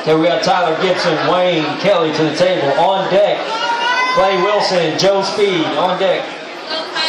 Okay, we got Tyler Gibson, Wayne Kelly to the table. On deck, Clay Wilson, Joe Speed on deck.